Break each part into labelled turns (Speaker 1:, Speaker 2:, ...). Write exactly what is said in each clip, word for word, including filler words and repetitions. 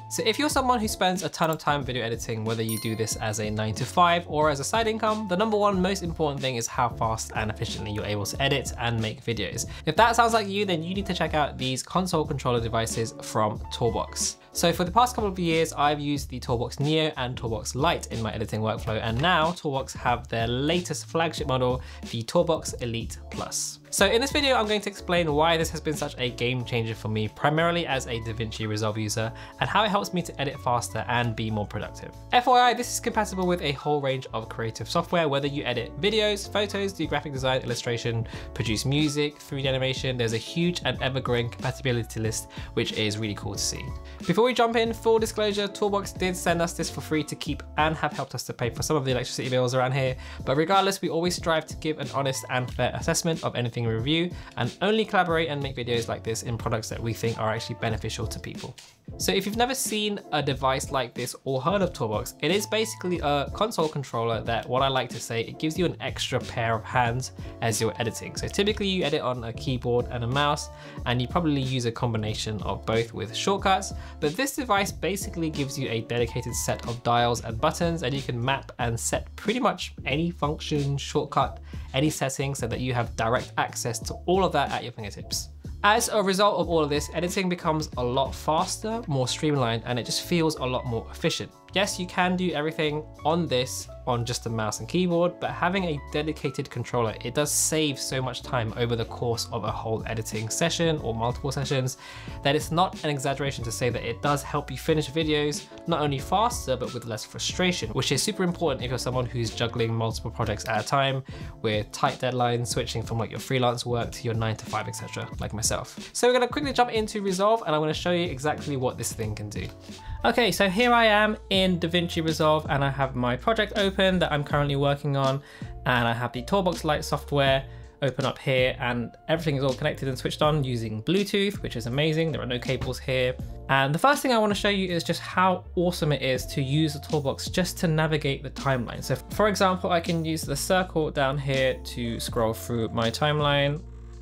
Speaker 1: So if you're someone who spends a ton of time video editing, whether you do this as a nine to five or as a side income, the number one most important thing is how fast and efficiently you're able to edit and make videos. If that sounds like you, then you need to check out these console controller devices from TourBox. So for the past couple of years, I've used the TourBox Neo and TourBox Lite in my editing workflow, and now TourBox have their latest flagship model, the TourBox Elite Plus. So in this video, I'm going to explain why this has been such a game changer for me, primarily as a DaVinci Resolve user, and how it helps me to edit faster and be more productive. F Y I, this is compatible with a whole range of creative software, whether you edit videos, photos, do graphic design, illustration, produce music, three D animation. There's a huge and ever-growing compatibility list, which is really cool to see. Before we jump in, full disclosure, TourBox did send us this for free to keep and have helped us to pay for some of the electricity bills around here. But regardless, we always strive to give an honest and fair assessment of anything we review, and only collaborate and make videos like this in products that we think are actually beneficial to people. So if you've never seen a device like this or heard of TourBox, it is basically a console controller that, what I like to say, it gives you an extra pair of hands as you're editing. So typically you edit on a keyboard and a mouse, and you probably use a combination of both with shortcuts, but this device basically gives you a dedicated set of dials and buttons, and you can map and set pretty much any function, shortcut, any settings, so that you have direct access to all of that at your fingertips. As a result of all of this, editing becomes a lot faster, more streamlined, and it just feels a lot more efficient. Yes, you can do everything on this on just a mouse and keyboard, but having a dedicated controller, it does save so much time over the course of a whole editing session or multiple sessions that it's not an exaggeration to say that it does help you finish videos not only faster, but with less frustration, which is super important if you're someone who's juggling multiple projects at a time with tight deadlines, switching from like your freelance work to your nine to five, et cetera, like myself. So we're gonna quickly jump into Resolve, and I'm gonna show you exactly what this thing can do. Okay, so here I am in DaVinci Resolve, and I have my project open that I'm currently working on, and I have the TourBox Lite software open up here, and everything is all connected and switched on using Bluetooth, which is amazing. There are no cables here. And the first thing I want to show you is just how awesome it is to use the TourBox just to navigate the timeline. So for example, I can use the circle down here to scroll through my timeline.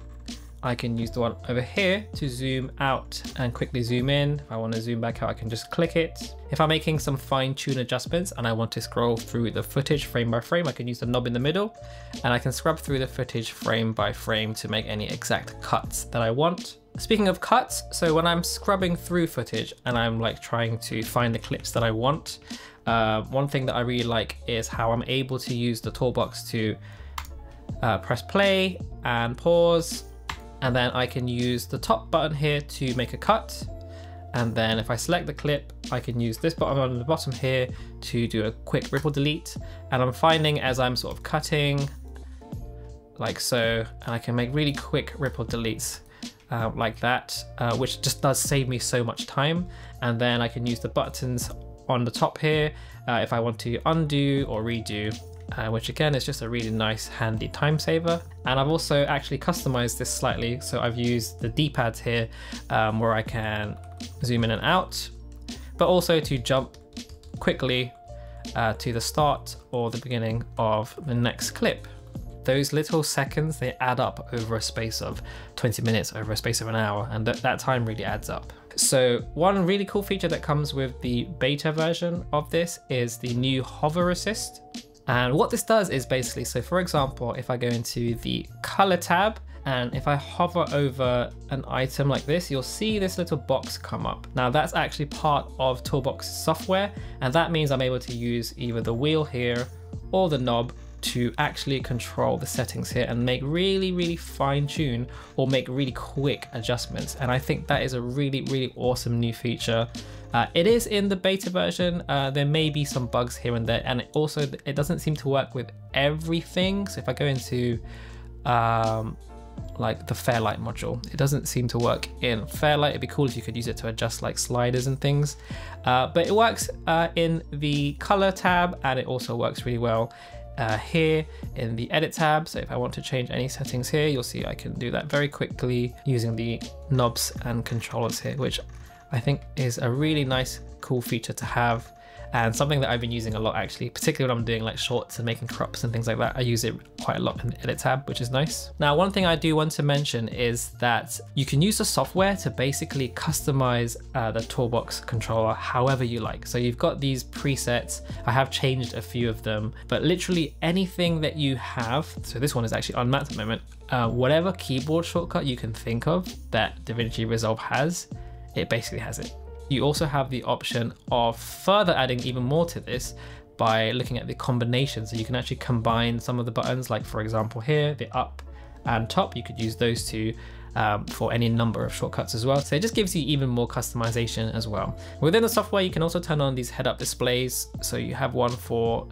Speaker 1: I can use the one over here to zoom out and quickly zoom in. If I want to zoom back out, I can just click it. If I'm making some fine-tune adjustments and I want to scroll through the footage frame by frame, I can use the knob in the middle, and I can scrub through the footage frame by frame to make any exact cuts that I want. Speaking of cuts, so when I'm scrubbing through footage and I'm like trying to find the clips that I want, uh, one thing that I really like is how I'm able to use the TourBox to uh, press play and pause. And then I can use the top button here to make a cut. And then if I select the clip, I can use this button on the bottom here to do a quick ripple delete. And I'm finding as I'm sort of cutting like so, and I can make really quick ripple deletes uh, like that, uh, which just does save me so much time. And then I can use the buttons on the top here uh, if I want to undo or redo. Uh, which again is just a really nice handy time saver. And I've also actually customized this slightly, so I've used the D-pads here um, where I can zoom in and out, but also to jump quickly uh, to the start or the beginning of the next clip. Those little seconds, they add up over a space of twenty minutes, over a space of an hour, and th that time really adds up. So one really cool feature that comes with the beta version of this is the new hover assist. And what this does is basically, so for example, if I go into the color tab, and if I hover over an item like this, you'll see this little box come up. Now that's actually part of TourBox software, and that means I'm able to use either the wheel here or the knob to actually control the settings here and make really, really fine tune or make really quick adjustments. And I think that is a really, really awesome new feature. Uh, it is in the beta version. Uh, there may be some bugs here and there, and it also, it doesn't seem to work with everything. So if I go into um, like the Fairlight module, it doesn't seem to work in Fairlight. It'd be cool if you could use it to adjust like sliders and things. Uh, but it works uh, in the color tab, and it also works really well Uh, here in the edit tab. So if I want to change any settings here, you'll see I can do that very quickly using the knobs and controllers here, which I think is a really nice, cool feature to have. and something that I've been using a lot actually, particularly when I'm doing like shorts and making crops and things like that. I use it quite a lot in the edit tab, which is nice. Now, one thing I do want to mention is that you can use the software to basically customize uh, the TourBox controller however you like. So you've got these presets. I have changed a few of them, but literally anything that you have, so this one is actually unmapped at the moment, uh, whatever keyboard shortcut you can think of that DaVinci Resolve has, it basically has it. You also have the option of further adding even more to this by looking at the combination. So you can actually combine some of the buttons, like for example here, the up and top, you could use those two um, for any number of shortcuts as well. So it just gives you even more customization as well. Within the software, you can also turn on these head-up displays. So you have one for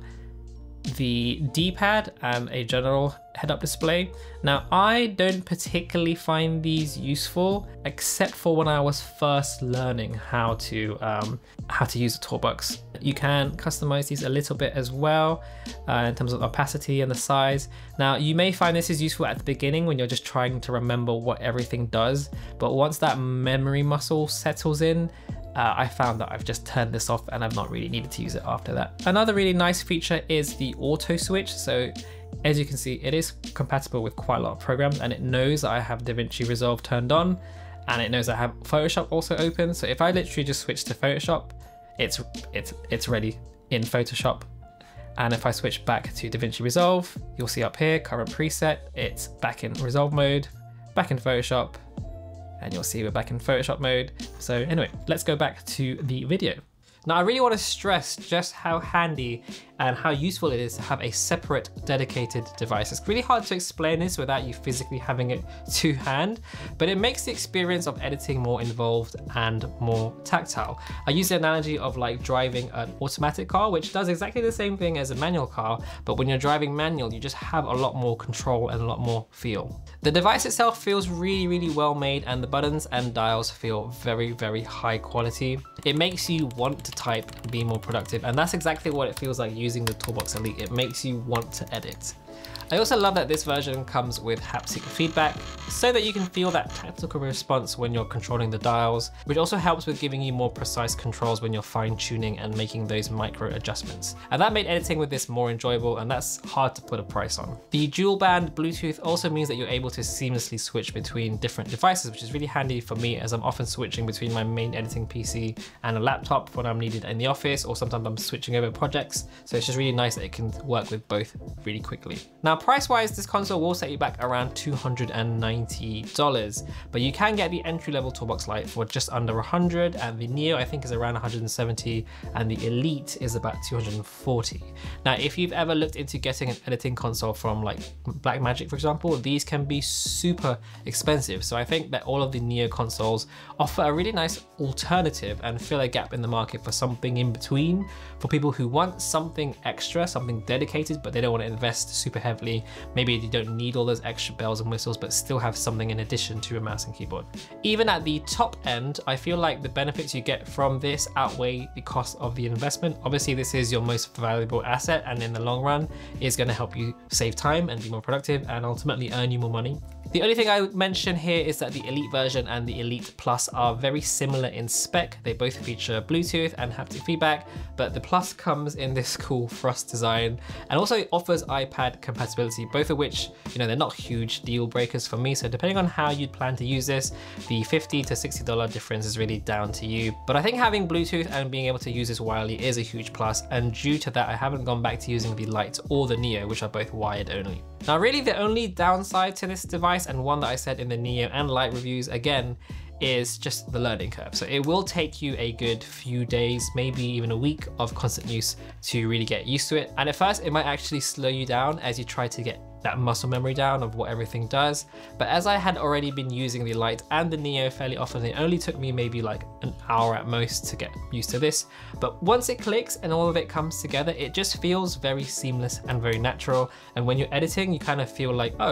Speaker 1: the D-pad and a general head-up display. Now, I don't particularly find these useful, except for when I was first learning how to um, how to use the TourBox. You can customize these a little bit as well uh, in terms of opacity and the size. Now, you may find this is useful at the beginning when you're just trying to remember what everything does, but once that memory muscle settles in, Uh, I found that I've just turned this off and I've not really needed to use it after that. Another really nice feature is the auto switch. So as you can see, it is compatible with quite a lot of programs, and it knows that I have DaVinci Resolve turned on, and it knows I have Photoshop also open. So if I literally just switch to Photoshop, it's, it's, it's ready in Photoshop. And if I switch back to DaVinci Resolve, you'll see up here, current preset, it's back in Resolve mode, back in Photoshop, and you'll see we're back in Photoshop mode. So anyway, let's go back to the video. Now, I really want to stress just how handy and how useful it is to have a separate dedicated device. It's really hard to explain this without you physically having it to hand, but it makes the experience of editing more involved and more tactile. I use the analogy of like driving an automatic car, which does exactly the same thing as a manual car, but when you're driving manual, you just have a lot more control and a lot more feel. The device itself feels really, really well made, and the buttons and dials feel very, very high quality. It makes you want to type and be more productive, and that's exactly what it feels like using the TourBox Elite. It makes you want to edit. I also love that this version comes with haptic feedback so that you can feel that tactical response when you're controlling the dials, which also helps with giving you more precise controls when you're fine tuning and making those micro adjustments. And that made editing with this more enjoyable, and that's hard to put a price on. The dual band Bluetooth also means that you're able to seamlessly switch between different devices, which is really handy for me as I'm often switching between my main editing P C and a laptop when I'm needed in the office, or sometimes I'm switching over projects. So it's just really nice that it can work with both really quickly. Now, price-wise, this console will set you back around two hundred ninety dollars, but you can get the entry-level TourBox Lite for just under one hundred, and the Neo I think is around one hundred seventy, and the Elite is about two hundred forty. Now, if you've ever looked into getting an editing console from like Blackmagic, for example, these can be super expensive. So I think that all of the Neo consoles offer a really nice alternative and fill a gap in the market for something in between, for people who want something extra, something dedicated, but they don't want to invest super heavily. Maybe you don't need all those extra bells and whistles, but still have something in addition to a mouse and keyboard. Even at the top end, I feel like the benefits you get from this outweigh the cost of the investment. Obviously, this is your most valuable asset, and in the long run is going to help you save time and be more productive and ultimately earn you more money. The only thing I would mention here is that the Elite version and the Elite Plus are very similar in spec. They both feature Bluetooth and haptic feedback, but the Plus comes in this cool frost design and also offers iPad compatibility, both of which, you know, they're not huge deal breakers for me. So depending on how you'd plan to use this, the fifty to sixty dollar difference is really down to you. But I think having Bluetooth and being able to use this wirely is a huge plus. And due to that, I haven't gone back to using the Lite or the Neo, which are both wired only. Now, really the only downside to this device, and one that I said in the Neo and Lite reviews again, is just the learning curve. So it will take you a good few days, maybe even a week of constant use to really get used to it. And at first it might actually slow you down as you try to get that muscle memory down of what everything does. But as I had already been using the Lite and the Neo fairly often, it only took me maybe like an hour at most to get used to this. But once it clicks and all of it comes together, it just feels very seamless and very natural. And when you're editing, you kind of feel like, oh,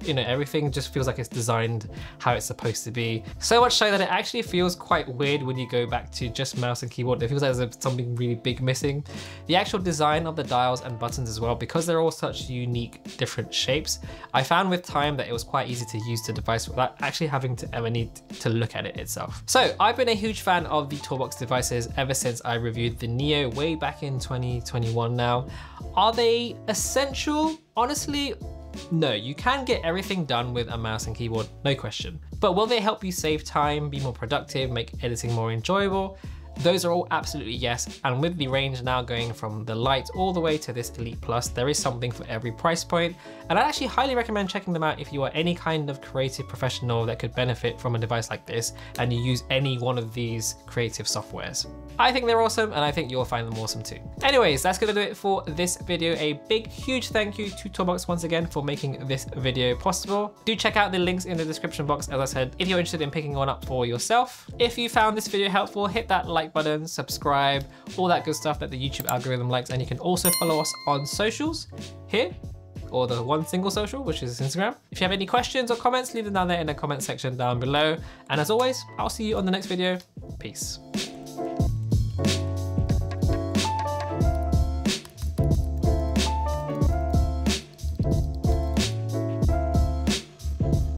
Speaker 1: you know, everything just feels like it's designed how it's supposed to be. So much so that it actually feels quite weird when you go back to just mouse and keyboard. It feels like there's something really big missing. The actual design of the dials and buttons as well, because they're all such unique, different shapes, I found with time that it was quite easy to use the device without actually having to ever need to look at it itself. So I've been a huge fan of the TourBox devices ever since I reviewed the Neo way back in twenty twenty-one now. Are they essential? Honestly, no. You can get everything done with a mouse and keyboard, no question. But will they help you save time, be more productive, make editing more enjoyable? Those are all absolutely yes, and with the range now going from the Lite all the way to this Elite Plus, there is something for every price point, and I actually highly recommend checking them out if you are any kind of creative professional that could benefit from a device like this and you use any one of these creative softwares. I think they're awesome, and I think you'll find them awesome too. Anyways, that's gonna do it for this video. A big, huge thank you to TourBox once again for making this video possible. Do check out the links in the description box, as I said, if you're interested in picking one up for yourself. If you found this video helpful, hit that like button, subscribe, all that good stuff that the YouTube algorithm likes, and you can also follow us on socials here, or the one single social, which is Instagram. If you have any questions or comments, leave them down there in the comment section down below. And as always, I'll see you on the next video. Peace.